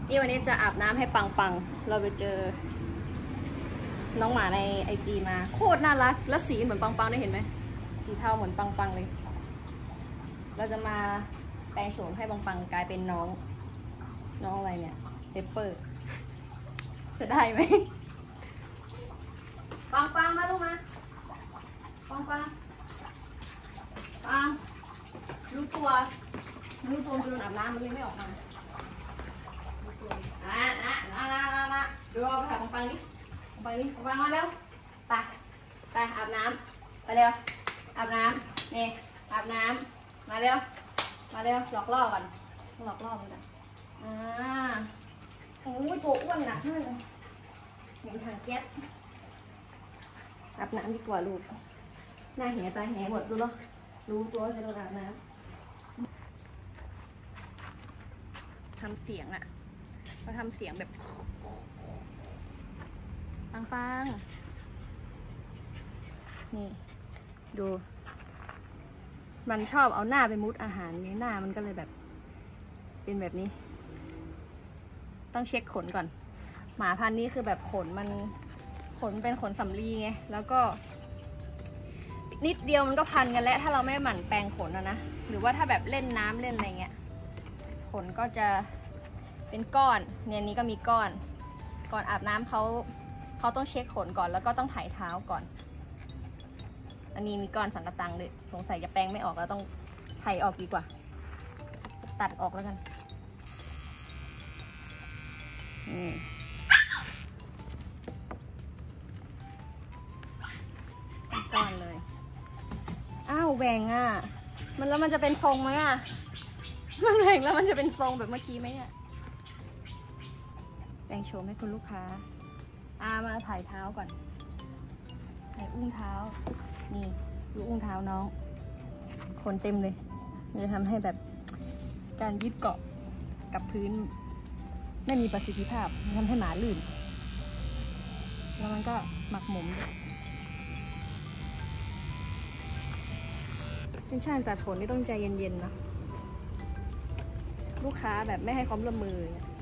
นี่วันนี้จะอาบน้ำให้ปังเราไปเจอน้องหมาในIGมาโคตรน่ารักและสีเหมือนปังได้เห็นไหมสีเทาเหมือนปังเลยเราจะมาแปลงโฉมให้ปังกลายเป็นน้องอะไรเนี่ยเปเปอร์จะได้ไหมปังมาลูกมาปังรู้ตัวมันโดนอาบน้ำมันเลยไม่ออกมาดูเอาไปถ่ายปังนี่ปังมาเร็วไปอาบน้ำไปเร็วอาบน้ำนี่อาบน้ำมาเร็วหลอกล่อก่อนหลอกล่อมันก่อนโอ้ยตัวอ้วนหนักมากเลยเหมือนถังแก๊สอาบน้ำดีกว่าลูกหน้าแหตาแหหมดดูเนาะรู้ตัวจะโดนอาบน้ำทำเสียงอะเขาทำเสียงแบบปังนี่ดูมันชอบเอาหน้าไปมุดอาหารนี้หน้ามันก็เลยแบบเป็นแบบนี้ต้องเช็คขนก่อนหมาพันธุ์นี้คือแบบขนเป็นขนสำลีไงแล้วก็นิดเดียวมันก็พันกันแล้วถ้าเราไม่หมั่นแปรงขนนะหรือว่าถ้าแบบเล่นน้ำเล่นอะไรเงี้ยขนก็จะเป็นก้อนเนี่ยนี้ก็มีก้อนก่อนอาบน้ำเขาต้องเช็คขนก่อนแล้วก็ต้องไถเท้าก่อนอันนี้มีก้อนสังกะตังเลยสงสัยจะแปรงไม่ออกแล้วต้องไถออกดีกว่าตัดออกแล้วกันก้อนเลยอ้าวแหว่งอ่ะแล้วมันจะเป็นทรงไหมอ่ะมันแหว่งแล้วมันจะเป็นทรงแบบเมื่อกี้ไหมเนี่ยแปรงโฉมให้คุณลูกค้ามาถ่ายเท้าก่อนถ่ายอุ้งเท้านี่ดูอุ้งเท้าน้องขนเต็มเลยจะทำให้แบบการยึดเกาะกับพื้นไม่มีประสิทธิภาพทำให้หมาลื่นแล้วมันก็หมักหมมเป็นช่างตัดขนนี่ต้องใจเย็นๆนะลูกค้าแบบไม่ให้ความร่วมมือ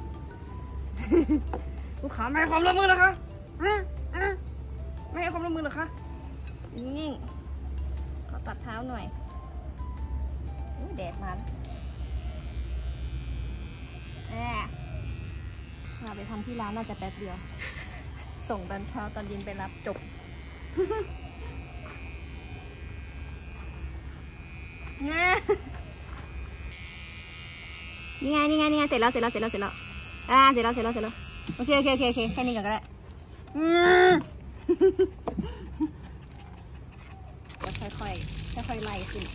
ลูกค้าไม่ให้ความร่วมมือเหรอคะไม่ให้ความร่วมมือเหรอคะนิ่งๆขอตัดเท้าหน่อยแดดมาเราไปทำที่ร้านน่าจะแป๊บเดียวส่งตอนเช้าตอนเย็นไปรับจบนี่ไงเสร็จแล้วโอเคแค่นี้ก่อนก็ได้จะค่อยไล่ขึ้น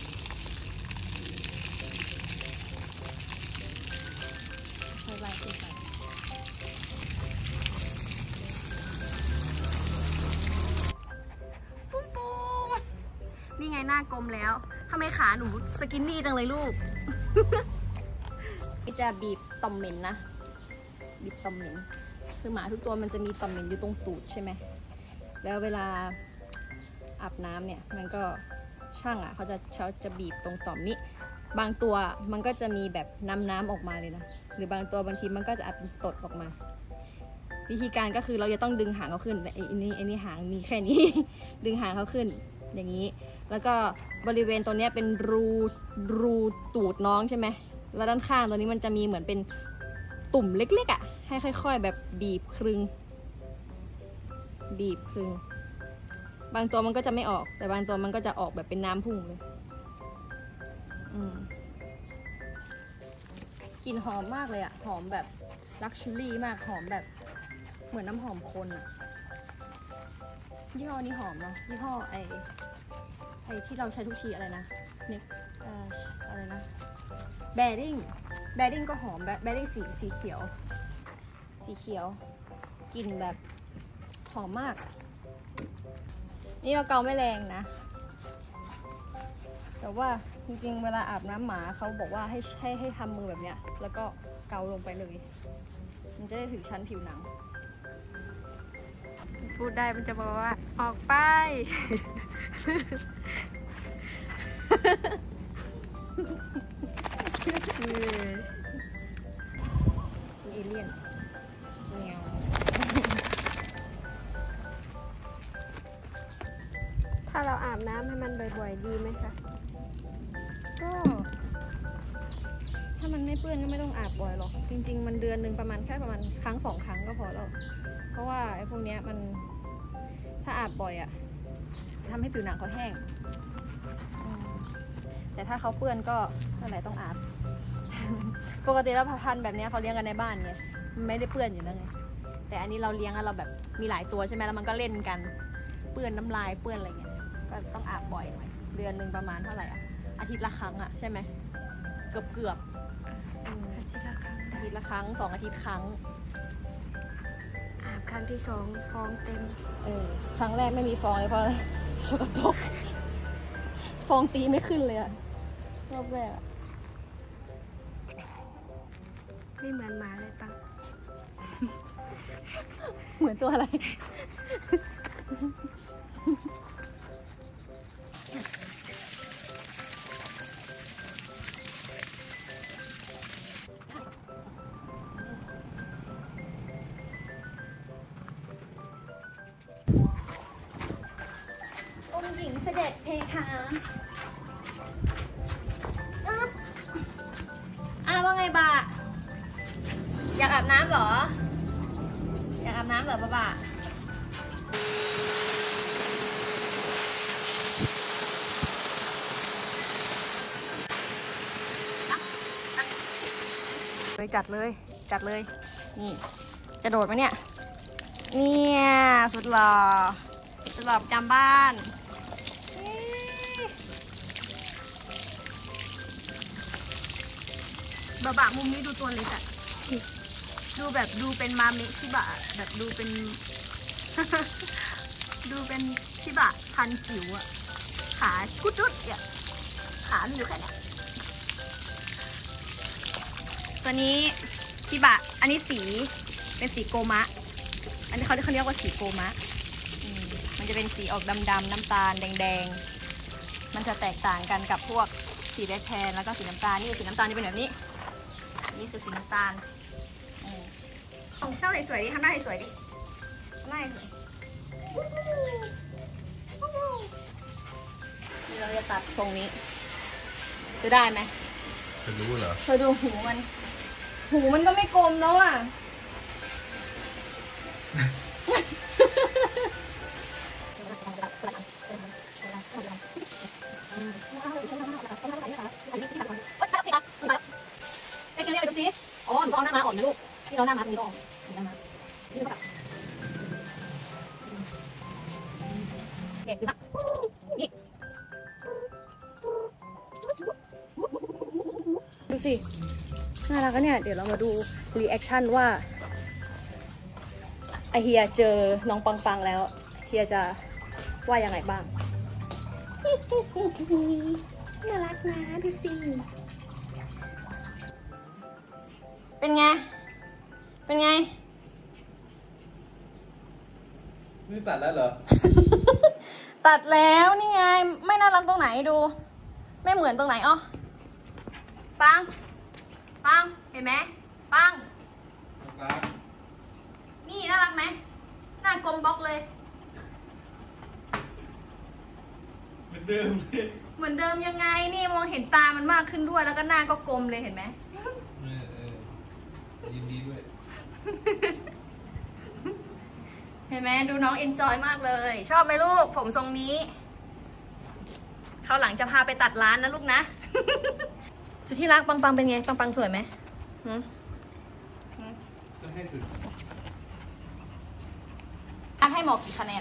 ไปนี่ไงหน้ากลมแล้วทำไมขาหนูสกินนี่จังเลยลูก จะบีบต่อมเหม็นนะบีบต่อมเหม็นคือหมาทุกตัวมันจะมีต่อมเหม็นอยู่ตรงตูดใช่ไหมแล้วเวลาอาบน้ำเนี่ยมันก็ช่างเขาจะบีบตรงต่อมนี้บางตัวมันก็จะมีแบบน้ำออกมาเลยนะหรือบางตัวบางทีมันก็จะอาจตดออกมาวิธีการก็คือเราจะต้องดึงหางเขาขึ้นไอ้นี่หางมีแค่นี้ ดึงหางเขาขึ้นอย่างนี้แล้วก็บริเวณตรงนี้เป็นรูตูดน้องใช่ไหมแล้วด้านข้างตัวนี้มันจะมีเหมือนเป็นตุ่มเล็กๆให้ค่อยๆแบบบีบคลึงบางตัวมันก็จะไม่ออกแต่บางตัวมันก็จะออกแบบเป็นน้ำพุ่งเลยกลิ่นหอมมากเลยหอมแบบลักชัวรี่มากหอมแบบเหมือนน้ำหอมคนยี่ห้อนี้หอมเนาะยี่ห้อไอที่เราใช้ทุกทีอะไรนะอะไรนะแบริ่งก็หอมแบบแบริ่งสีเขียวกลิ่นแบบหอมมากนี่เราเกาไม่แรงนะแต่ว่าจริงๆเวลาอาบน้ำหมาเขาบอกว่าให้ทำมือแบบเนี้ยแล้วก็เกาลงไปเลยมันจะได้ถึงชั้นผิวหนังพูดได้มันจะบอกว่าออกไป นี่อเลี่ยนเงี้ยวถ้าเราอาบน้ำให้มันบ่อยๆดีไหมคะก็ถ้ามันไม่เปื้อนก็ไม่ต้องอาบบ่อยหรอกจริงๆมันเดือนหนึ่งประมาณครั้ง2 ครั้งก็พอแล้วเพราะว่าไอ้พวกเนี้ยมันถ้าอาบบ่อยอะทำให้ผิวหนังเขาแห้งแต่ถ้าเขาเปื้อนก็นั่นแหละต้องอาบ ปกติแล้วพันธุ์แบบนี้เขาเลี้ยงกันในบ้านไงมันไม่ได้เปื้อนอยู่แล้วไงแต่อันนี้เราเลี้ยงแล้วเราแบบมีหลายตัวใช่ไหมแล้วมันก็เล่นกันเปื้อนน้ำลายเปื้อนอะไรเงี้ยก็ต้องอาบบ่อยหน่อยเดือนหนึ่งประมาณเท่าไหร่อะอาทิตย์ละครั้งอะใช่ไหมเกือบอาทิตย์ละครั้งอาทิตย์ละครั้ง2 อาทิตย์ครั้งอาบครั้งที่2ฟองเต็มครั้งแรกไม่มีฟองเลยเพราะสกปรกฟองตีไม่ขึ้นเลยอะรอบแรกอะไม่เหมือนหมาเลยปังเหมือนตัวอะไรองค์หญิงเสด็จเพคะว่าไงบ่าอยากอาบน้ำเหรออยากอาบน้ำเหรอบ่าจัดเลยนี่จะโดดไหมเนี่ยสุดหล่อประจำบ้านบะมุมนี้ดูตัวเล็กอะดูแบบดูเป็นมาเมะชิบะแบบดูเป็น ดูเป็นชิบะพันจิ๋วอะขาจุดๆเนี่ยขามีอยู่แค่นี้ตัวนี้ชิบะอันนี้สีเป็นสีโกมะอันนี้เขาเรียกว่าสีโกมะมันจะเป็นสีออกดำๆน้ำตาลแดงๆมันจะแตกต่างกันกับพวกสีแดงแทนแล้วก็สีน้ำตาลนี่สีน้ำตาลจะเป็นแบบนี้นี่คือสีน้ำตาลของเจ้าสวยดิทำหน้าสวยดิทำหน้าสวยเราจะตัดตรงนี้จะได้ไหมจะรู้เหรอเธอดูหูมันก็ไม่กลมแล้วอ่ะไปคิวเรียกไปดูซิอ๋อหนูเอาหน้ามาอ่อนนะลูกพี่เราหน้ามาตรงนี้ก็อ่อนหน้ามานี่ก็แบบเด็กดูนะนี่ดูสิน่ารักกันเนี่ยเดี๋ยวเรามาดูรีแอคชั่นว่าไอเฮียเจอน้องปังแล้วเฮียจะว่ายังไงบ้างน่ารักนะดูสิเป็นไงนี่ตัดแล้วเหรอตัดแล้วนี่ไงไม่น่ารักตรงไหนดูไม่เหมือนตรงไหนอ๋อปังเห็นไหมปังนี่น่ารักไหมหน้ากลมบล็อกเลยเหมือนเดิมยังไงนี่มองเห็นตามันมากขึ้นด้วยแล้วก็หน้าก็กลมเลยเห็นไหมยินดีด้วยเห็นไหมดูน้องเอนจอยมากเลยชอบไหมลูกผมทรงนี้เขาหลังจะพาไปตัดร้านนะลูกนะจุดที่รักปังเป็นไงปังสวยไหมก็ให้สุดให้หมอกี่คะแนน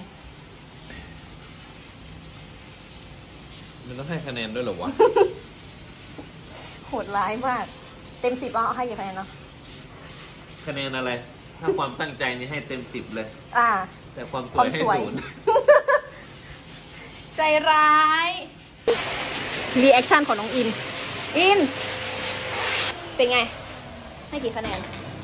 มันต้องให้คะแนนด้วยเหรอวะโหดร้ายมากเต็ม10เอาให้กี่คะแนนเนาะคะแนนอะไรถ้าความตั้งใจนี่ให้เต็ม10เลยแต่ความสวยให้0 ใจร้ายรีแอคชั่นของน้องอินเป็นไงให้กี่คะแนน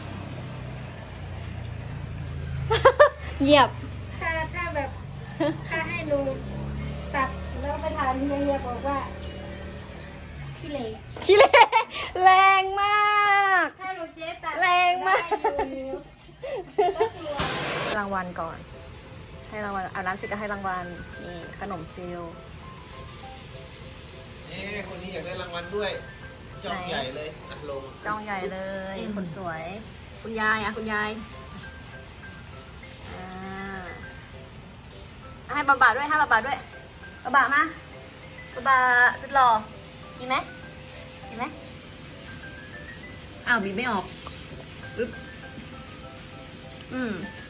เงียบถ้าแบบถ้าให้ดูตัดแล้วไปทานเฮียบอกว่าขี้เละแรงมากถ้าหนูเจ๊ตัดแรงมากได้อยู่ก็สวยรางวัลก่อน ให้รางวัลอาบน้ำเสร็จก็ให้รางวัลนี่ขนมเจลคนนี้อยากได้รางวัลด้วยจองใหญ่เลยอ่ะลงจ้องใหญ่เลย คนสวย คุณยายคุณยายให้บาบาด้วยให้บาบาด้วยบาบามาบาบาสุดหล่อมีไหมมีไหมอ้าวบีบไม่ออกปึ๊บ